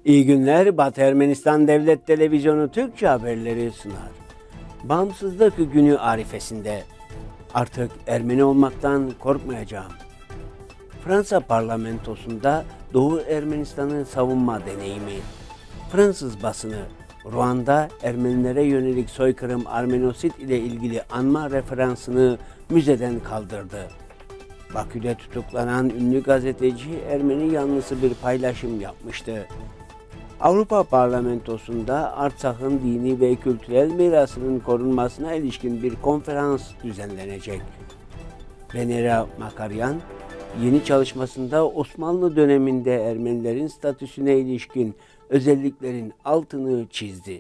İyi günler, Batı Ermenistan Devlet Televizyonu Türkçe haberleri sunar. Bağımsızlık günü arifesinde artık Ermeni olmaktan korkmayacağım. Fransa parlamentosunda Doğu Ermenistan'ı savunma deneyimi. Fransız basını Ruanda Ermenilere yönelik soykırım Armenosit ile ilgili anma referansını müzeden kaldırdı. Bakü'de tutuklanan ünlü gazeteci Ermeni yanlısı bir paylaşım yapmıştı. Avrupa Parlamentosu'nda Artsak'ın dini ve kültürel mirasının korunmasına ilişkin bir konferans düzenlenecek. Venera Makaryan, yeni çalışmasında Osmanlı döneminde Ermenilerin statüsüne ilişkin özelliklerin altını çizdi.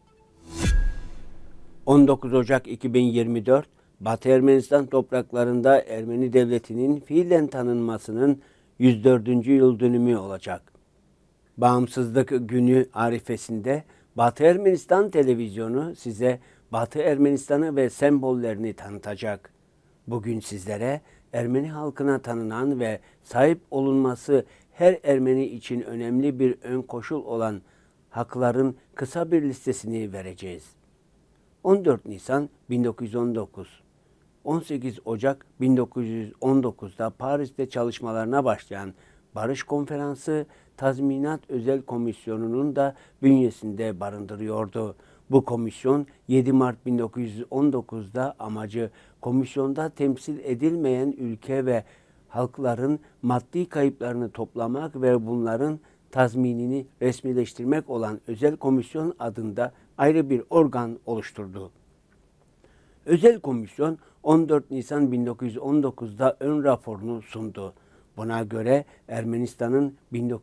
19 Ocak 2024, Batı Ermenistan topraklarında Ermeni devletinin fiilen tanınmasının 104. yıl dönümü olacak. Bağımsızlık günü arifesinde Batı Ermenistan televizyonu size Batı Ermenistan'ı ve sembollerini tanıtacak. Bugün sizlere Ermeni halkına tanınan ve sahip olunması her Ermeni için önemli bir ön koşul olan hakların kısa bir listesini vereceğiz. 14 Nisan 1919, 18 Ocak 1919'da Paris'te çalışmalarına başlayan Barış Konferansı, Tazminat Özel Komisyonu'nun da bünyesinde barındırıyordu. Bu komisyon 7 Mart 1919'da amacı komisyonda temsil edilmeyen ülke ve halkların maddi kayıplarını toplamak ve bunların tazminini resmileştirmek olan Özel Komisyon adında ayrı bir organ oluşturdu. Özel Komisyon 14 Nisan 1919'da ön raporunu sundu. Buna göre Ermenistan'ın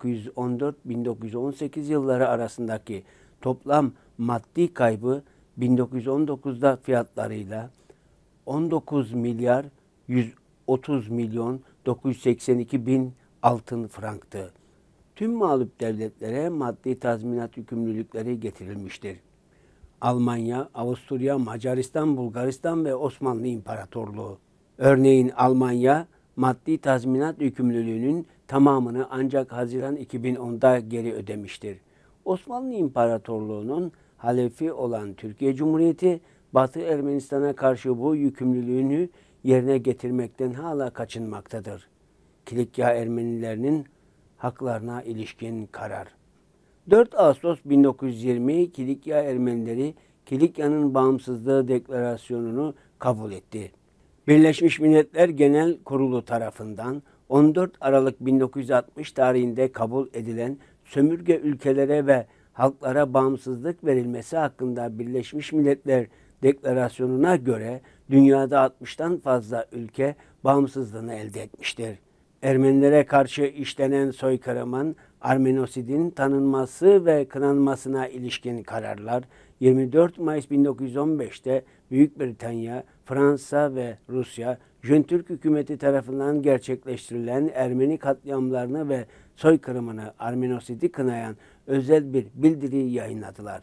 1914-1918 yılları arasındaki toplam maddi kaybı 1919'da fiyatlarıyla 19 milyar 130 milyon 982 bin altın franktı. Tüm mağlup devletlere maddi tazminat yükümlülükleri getirilmiştir. Almanya, Avusturya, Macaristan, Bulgaristan ve Osmanlı İmparatorluğu. Örneğin Almanya, maddi tazminat yükümlülüğünün tamamını ancak Haziran 2010'da geri ödemiştir. Osmanlı İmparatorluğu'nun halefi olan Türkiye Cumhuriyeti, Batı Ermenistan'a karşı bu yükümlülüğünü yerine getirmekten hala kaçınmaktadır. Kilikya Ermenilerinin haklarına ilişkin karar. 4 Ağustos 1920 Kilikya Ermenileri Kilikya'nın bağımsızlığı deklarasyonunu kabul etti. Birleşmiş Milletler Genel Kurulu tarafından 14 Aralık 1960 tarihinde kabul edilen sömürge ülkelere ve halklara bağımsızlık verilmesi hakkında Birleşmiş Milletler Deklarasyonu'na göre dünyada 60'tan fazla ülke bağımsızlığını elde etmiştir. Ermenilere karşı işlenen soykırımın, Armenosidin tanınması ve kınanmasına ilişkin kararlar 24 Mayıs 1915'te Büyük Britanya, Fransa ve Rusya, Jön-Türk hükümeti tarafından gerçekleştirilen Ermeni katliamlarını ve soykırımını Armenosidi kınayan özel bir bildiri yayınladılar.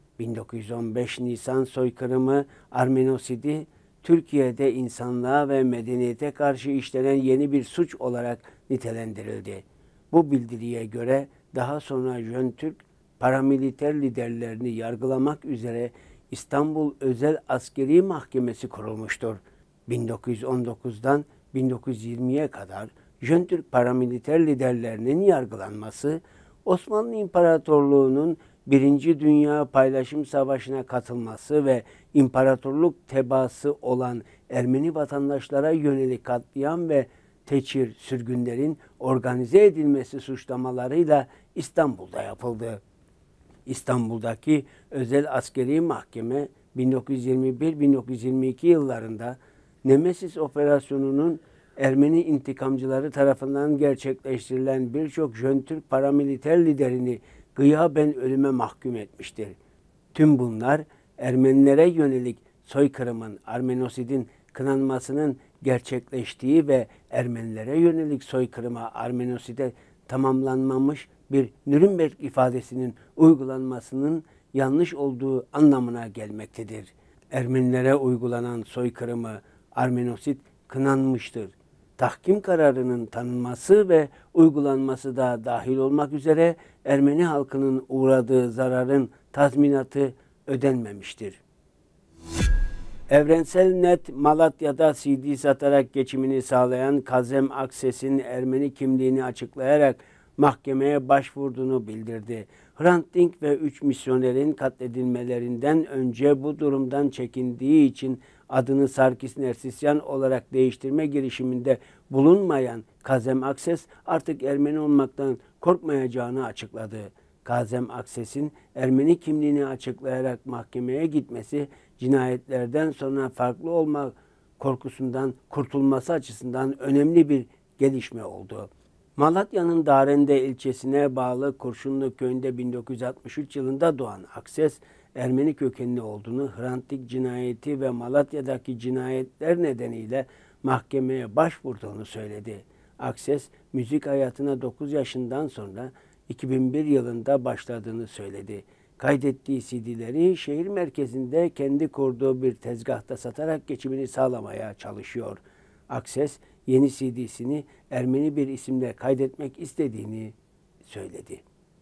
1915 Nisan soykırımı Armenosidi, Türkiye'de insanlığa ve medeniyete karşı işlenen yeni bir suç olarak nitelendirildi. Bu bildiriye göre daha sonra Jön-Türk paramiliter liderlerini yargılamak üzere İstanbul Özel Askeri Mahkemesi kurulmuştur. 1919'dan 1920'ye kadar Jön-Türk paramiliter liderlerinin yargılanması, Osmanlı İmparatorluğu'nun 1. Dünya Paylaşım Savaşı'na katılması ve imparatorluk tebaası olan Ermeni vatandaşlara yönelik katliam ve teçhir sürgünlerin organize edilmesi suçlamalarıyla İstanbul'da yapıldı. İstanbul'daki Özel Askeri Mahkeme 1921-1922 yıllarında Nemesis Operasyonu'nun Ermeni intikamcıları tarafından gerçekleştirilen birçok Jön-Türk paramiliter liderini gıyaben ölüme mahkum etmiştir. Tüm bunlar Ermenilere yönelik soykırımın, Armenosidin kınanmasının gerçekleştiği ve Ermenilere yönelik soykırıma, Armenoside tamamlanmamış bir Nürnberg ifadesinin uygulanmasının yanlış olduğu anlamına gelmektedir. Ermenilere uygulanan soykırımı, Armenosid kınanmıştır. tahkim kararının tanınması ve uygulanması da dahil olmak üzere Ermeni halkının uğradığı zararın tazminatı ödenmemiştir. Evrensel Net, Malatya'da CD satarak geçimini sağlayan Kazem Akses'in Ermeni kimliğini açıklayarak mahkemeye başvurduğunu bildirdi. Hrant Dink ve 3 misyonerin katledilmelerinden önce bu durumdan çekindiği için adını Sarkis Nersisyan olarak değiştirme girişiminde bulunmayan Kazem Akses artık Ermeni olmaktan korkmayacağını açıkladı. Kazem Akses'in Ermeni kimliğini açıklayarak mahkemeye gitmesi, cinayetlerden sonra farklı olma korkusundan kurtulması açısından önemli bir gelişme oldu. Malatya'nın Darende ilçesine bağlı Kurşunlu köyünde 1963 yılında doğan Akses, Ermeni kökenli olduğunu, Hrant Dink cinayeti ve Malatya'daki cinayetler nedeniyle mahkemeye başvurduğunu söyledi. Akses, müzik hayatına 9 yaşından sonra 2001 yılında başladığını söyledi. Kaydettiği CD'leri şehir merkezinde kendi kurduğu bir tezgahta satarak geçimini sağlamaya çalışıyor. Akses, yeni CD'sini Ermeni bir isimle kaydetmek istediğini söyledi.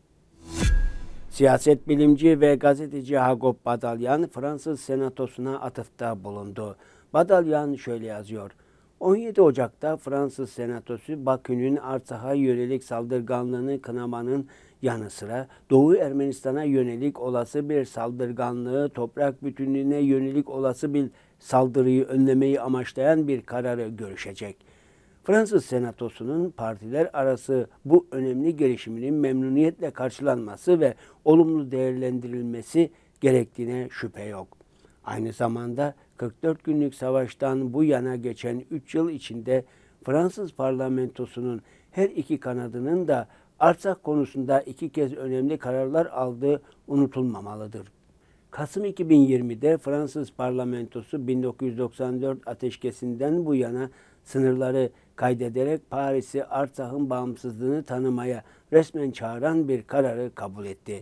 Siyaset bilimci ve gazeteci Hagop Badalyan, Fransız Senatosu'na atıfta bulundu. Badalyan şöyle yazıyor: 17 Ocak'ta Fransız Senatosu, Bakü'nün Artsak'a yönelik saldırganlığını kınamanın yanı sıra Doğu Ermenistan'a yönelik olası bir saldırganlığı, toprak bütünlüğüne yönelik olası bir saldırıyı önlemeyi amaçlayan bir kararı görüşecek. Fransız Senatosu'nun partiler arası bu önemli girişiminin memnuniyetle karşılanması ve olumlu değerlendirilmesi gerektiğine şüphe yok. Aynı zamanda 44 günlük savaştan bu yana geçen 3 yıl içinde Fransız parlamentosunun her iki kanadının da Artsak konusunda 2 kez önemli kararlar aldığı unutulmamalıdır. Kasım 2020'de Fransız parlamentosu 1994 ateşkesinden bu yana sınırları kaydederek Paris'i Artsak'ın bağımsızlığını tanımaya resmen çağıran bir kararı kabul etti.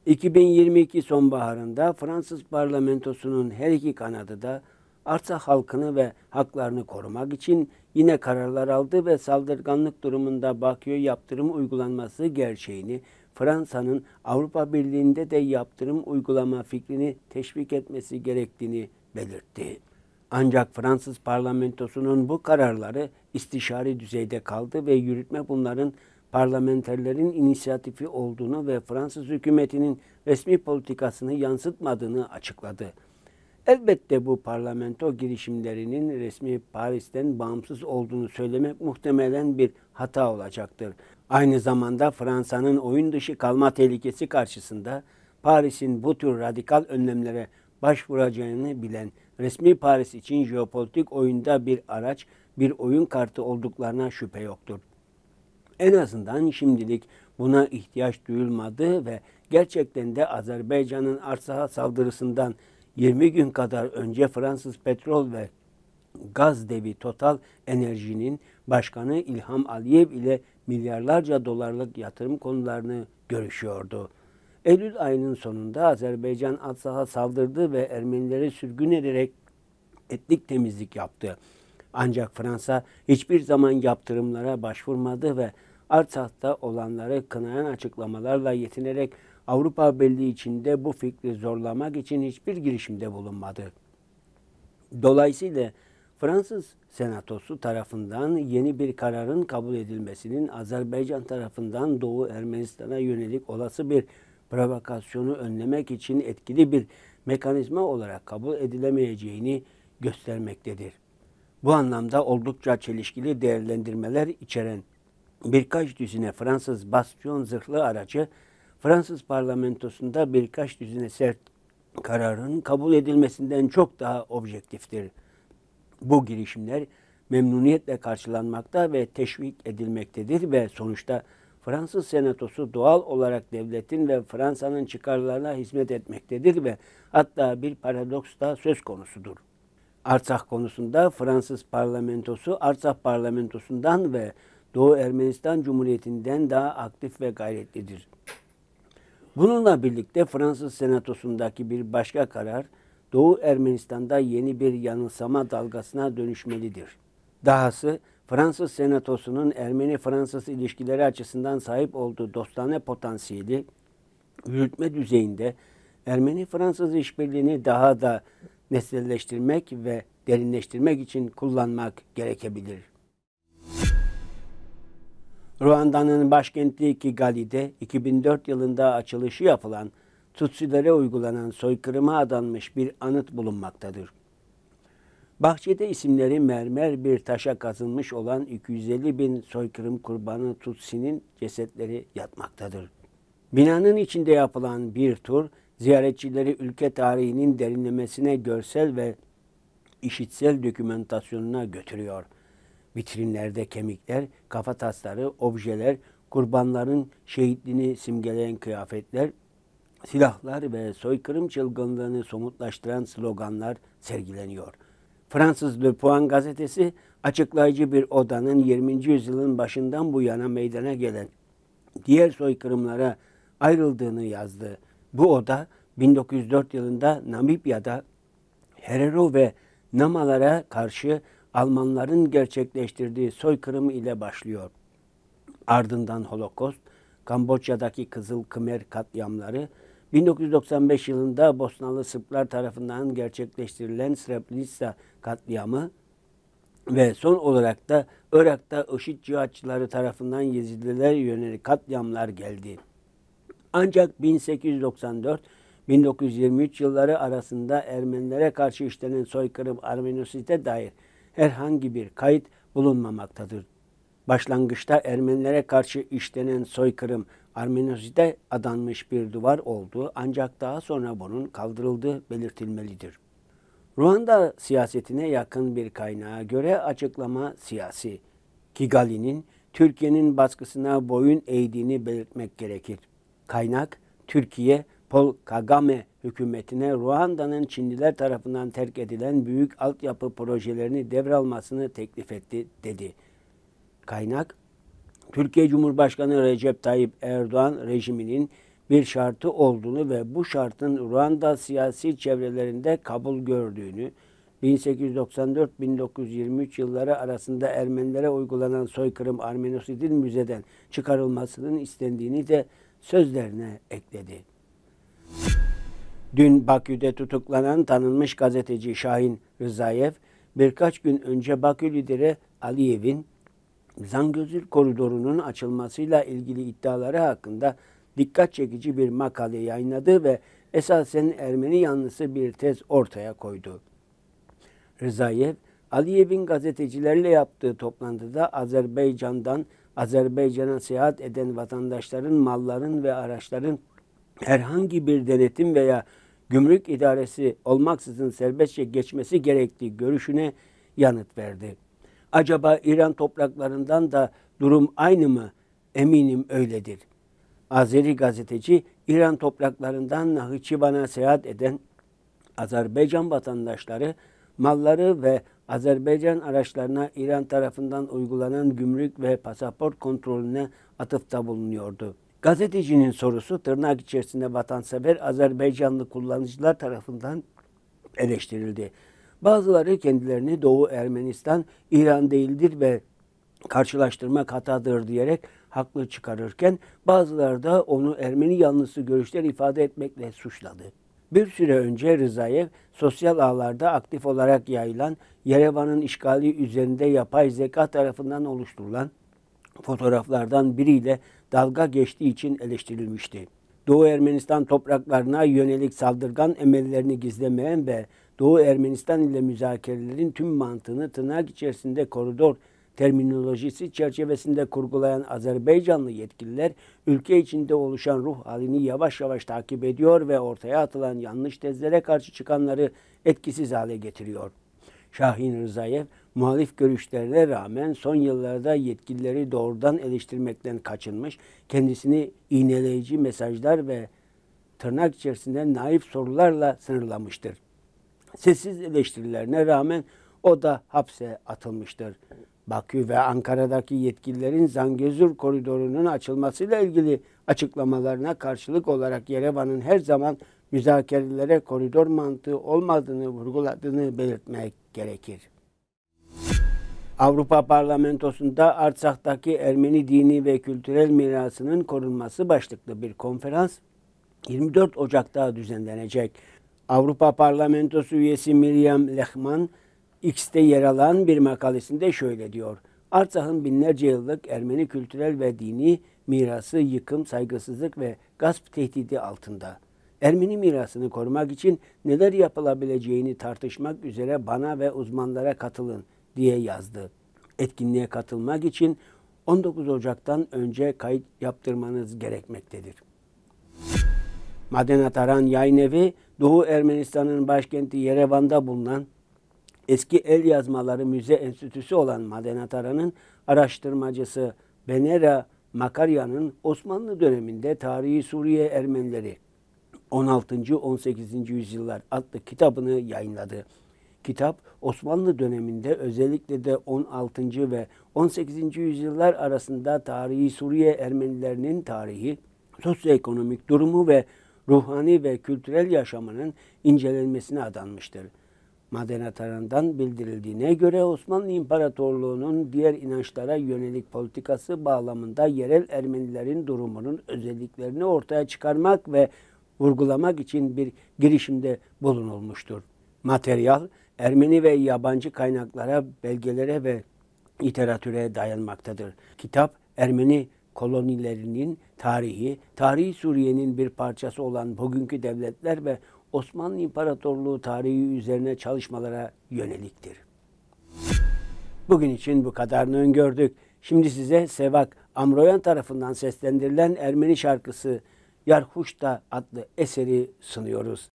2022 sonbaharında Fransız parlamentosunun her iki kanadı da Artsak halkını ve haklarını korumak için yine kararlar aldı ve saldırganlık durumunda Bakü'ye yaptırım uygulanması gerçeğini, Fransa'nın Avrupa Birliği'nde de yaptırım uygulama fikrini teşvik etmesi gerektiğini belirtti. Ancak Fransız parlamentosunun bu kararları istişari düzeyde kaldı ve yürütme bunların parlamenterlerin inisiyatifi olduğunu ve Fransız hükümetinin resmi politikasını yansıtmadığını açıkladı. Elbette bu parlamento girişimlerinin resmi Paris'ten bağımsız olduğunu söylemek muhtemelen bir hata olacaktır. Aynı zamanda Fransa'nın oyun dışı kalma tehlikesi karşısında Paris'in bu tür radikal önlemlere başvuracağını bilen resmi Paris için jeopolitik oyunda bir araç, bir oyun kartı olduklarına şüphe yoktur. En azından şimdilik buna ihtiyaç duyulmadı ve gerçekten de Azerbaycan'ın Arsak'a saldırısından 20 gün kadar önce Fransız petrol ve gaz devi Total Enerji'nin başkanı İlham Aliyev ile milyarlarca dolarlık yatırım konularını görüşüyordu. Eylül ayının sonunda Azerbaycan Arsak'a saldırdı ve Ermenileri sürgün ederek etnik temizlik yaptı. Ancak Fransa hiçbir zaman yaptırımlara başvurmadı ve Arsak'ta olanları kınayan açıklamalarla yetinerek Avrupa Birliği içinde bu fikri zorlamak için hiçbir girişimde bulunmadı. Dolayısıyla Fransız Senatosu tarafından yeni bir kararın kabul edilmesinin Azerbaycan tarafından Doğu Ermenistan'a yönelik olası bir provokasyonu önlemek için etkili bir mekanizma olarak kabul edilemeyeceğini göstermektedir. Bu anlamda oldukça çelişkili değerlendirmeler içeren birkaç düzine Fransız bastion zırhlı aracı, Fransız parlamentosunda birkaç düzine sert kararın kabul edilmesinden çok daha objektiftir. Bu girişimler memnuniyetle karşılanmakta ve teşvik edilmektedir ve sonuçta Fransız Senatosu doğal olarak devletin ve Fransa'nın çıkarlarına hizmet etmektedir ve hatta bir paradoks da söz konusudur. Artsak konusunda Fransız parlamentosu Artsak parlamentosundan ve Doğu Ermenistan Cumhuriyeti'nden daha aktif ve gayretlidir. Bununla birlikte Fransız Senatosu'ndaki bir başka karar Doğu Ermenistan'da yeni bir yanılsama dalgasına dönüşmelidir. Dahası Fransız Senatosu'nun Ermeni-Fransız ilişkileri açısından sahip olduğu dostane potansiyeli yürütme düzeyinde Ermeni-Fransız işbirliğini daha da nesnelleştirmek ve derinleştirmek için kullanmak gerekebilir. Ruanda'nın başkenti Kigali'de 2004 yılında açılışı yapılan Tutsilere uygulanan soykırıma adanmış bir anıt bulunmaktadır. Bahçede isimleri mermer bir taşa kazınmış olan 250 bin soykırım kurbanı Tutsi'nin cesetleri yatmaktadır. Binanın içinde yapılan bir tur, ziyaretçileri ülke tarihinin derinlemesine görsel ve işitsel dokümantasyonuna götürüyor. Vitrinlerde kemikler, kafatasları, objeler, kurbanların şehitliğini simgeleyen kıyafetler, silahlar ve soykırım çılgınlığını somutlaştıran sloganlar sergileniyor. Fransız Le Point gazetesi açıklayıcı bir odanın 20. yüzyılın başından bu yana meydana gelen diğer soykırımlara ayrıldığını yazdı. Bu oda 1904 yılında Namibya'da Herero ve Namalara karşı Almanların gerçekleştirdiği soykırım ile başlıyor. Ardından Holokost, Kamboçya'daki Kızıl Khmer katliamları, 1995 yılında Bosnalı Sırplar tarafından gerçekleştirilen Srebrenica katliamı ve son olarak da Irak'ta IŞİD cihatçıları tarafından Yezidilere yönelik katliamlar geldi. Ancak 1894-1923 yılları arasında Ermenilere karşı işlenen soykırım Armenosit'e dair herhangi bir kayıt bulunmamaktadır. Başlangıçta Ermenilere karşı işlenen soykırım Armenosit'e adanmış bir duvar oldu, ancak daha sonra bunun kaldırıldığı belirtilmelidir. Ruanda siyasetine yakın bir kaynağa göre açıklama siyasi. Kigali'nin Türkiye'nin baskısına boyun eğdiğini belirtmek gerekir. Kaynak, Türkiye, Paul Kagame hükümetine Ruanda'nın Çinliler tarafından terk edilen büyük altyapı projelerini devralmasını teklif etti, dedi. Kaynak, Türkiye Cumhurbaşkanı Recep Tayyip Erdoğan rejiminin bir şartı olduğunu ve bu şartın Ruanda siyasi çevrelerinde kabul gördüğünü, 1894-1923 yılları arasında Ermenilere uygulanan soykırım Armenosid'in müzeden çıkarılmasının istendiğini de sözlerine ekledi. Dün Bakü'de tutuklanan tanınmış gazeteci Şahin Rızayev, birkaç gün önce Bakü lideri Aliyev'in Zangezur koridorunun açılmasıyla ilgili iddiaları hakkında dikkat çekici bir makale yayınladı ve esasen Ermeni yanlısı bir tez ortaya koydu. Rızayev, Aliyev'in gazetecilerle yaptığı toplantıda Azerbaycan'a seyahat eden vatandaşların malların ve araçların herhangi bir denetim veya gümrük idaresi olmaksızın serbestçe geçmesi gerektiği görüşüne yanıt verdi. Acaba İran topraklarından da durum aynı mı? Eminim öyledir. Azeri gazeteci, İran topraklarından Nahçıvan'a seyahat eden Azerbaycan vatandaşları malları ve Azerbaycan araçlarına İran tarafından uygulanan gümrük ve pasaport kontrolüne atıfta bulunuyordu. Gazetecinin sorusu tırnak içerisinde vatansever Azerbaycanlı kullanıcılar tarafından eleştirildi. Bazıları kendilerini Doğu Ermenistan, İran değildir ve karşılaştırmak hatadır diyerek haklı çıkarırken bazıları da onu Ermeni yanlısı görüşler ifade etmekle suçladı. Bir süre önce Rızayev, sosyal ağlarda aktif olarak yayılan Yerevan'ın işgali üzerinde yapay zeka tarafından oluşturulan fotoğraflardan biriyle dalga geçtiği için eleştirilmişti. Doğu Ermenistan topraklarına yönelik saldırgan emellerini gizlemeyen ve Doğu Ermenistan ile müzakerelerin tüm mantığını tırnak içerisinde koridor terminolojisi çerçevesinde kurgulayan Azerbaycanlı yetkililer ülke içinde oluşan ruh halini yavaş yavaş takip ediyor ve ortaya atılan yanlış tezlere karşı çıkanları etkisiz hale getiriyor. Şahin Rızayev, muhalif görüşlerine rağmen son yıllarda yetkilileri doğrudan eleştirmekten kaçınmış, kendisini iğneleyici mesajlar ve tırnak içerisinde naif sorularla sınırlamıştır. Sessiz eleştirilerine rağmen o da hapse atılmıştır. Bakü ve Ankara'daki yetkililerin Zangezur koridorunun açılmasıyla ilgili açıklamalarına karşılık olarak Yerevan'ın her zaman müzakerelere koridor mantığı olmadığını vurguladığını belirtmek gerekir. Avrupa Parlamentosu'nda Artsak'taki Ermeni dini ve kültürel mirasının korunması başlıklı bir konferans 24 Ocak'ta düzenlenecek. Avrupa Parlamentosu üyesi Miriam Lehmann, X'te yer alan bir makalesinde şöyle diyor. Artsak'ın binlerce yıllık Ermeni kültürel ve dini mirası yıkım, saygısızlık ve gasp tehdidi altında. Ermeni mirasını korumak için neler yapılabileceğini tartışmak üzere bana ve uzmanlara katılın diye yazdı. Etkinliğe katılmak için 19 Ocak'tan önce kayıt yaptırmanız gerekmektedir. Madenataran Yayınevi, Doğu Ermenistan'ın başkenti Yerevan'da bulunan eski el yazmaları müze enstitüsü olan Madenataran'ın araştırmacısı Benera Makaryan'ın Osmanlı döneminde Tarihi Suriye Ermenileri 16. 18. yüzyıllar adlı kitabını yayınladı. Kitap, Osmanlı döneminde özellikle de 16. ve 18. yüzyıllar arasında Tarihi Suriye Ermenilerinin tarihi, sosyoekonomik durumu ve ruhani ve kültürel yaşamının incelenmesine adanmıştır. Madenataran'dan bildirildiğine göre Osmanlı İmparatorluğu'nun diğer inançlara yönelik politikası bağlamında yerel Ermenilerin durumunun özelliklerini ortaya çıkarmak ve vurgulamak için bir girişimde bulunulmuştur. Materyal, Ermeni ve yabancı kaynaklara, belgelere ve literatüre dayanmaktadır. Kitap, Ermeni kolonilerinin tarihi, Tarihi Suriye'nin bir parçası olan bugünkü devletler ve Osmanlı İmparatorluğu tarihi üzerine çalışmalara yöneliktir. Bugün için bu kadarını öngördük. Şimdi size Sevak Amroyan tarafından seslendirilen Ermeni şarkısı Yarhuşta adlı eseri sunuyoruz.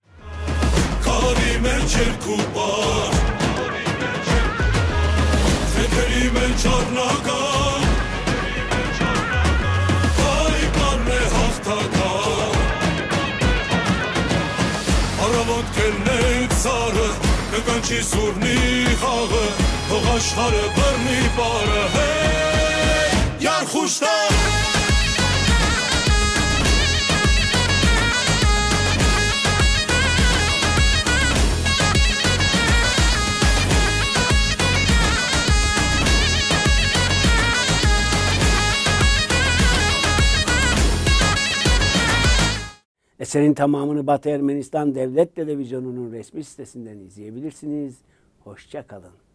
Կանչի սուրնի խաղը, հող աշխարը բռնի բարը, հեյ, Yarhuşta! Eserin tamamını Batı Ermenistan Devlet Televizyonu'nun resmi sitesinden izleyebilirsiniz. Hoşça kalın.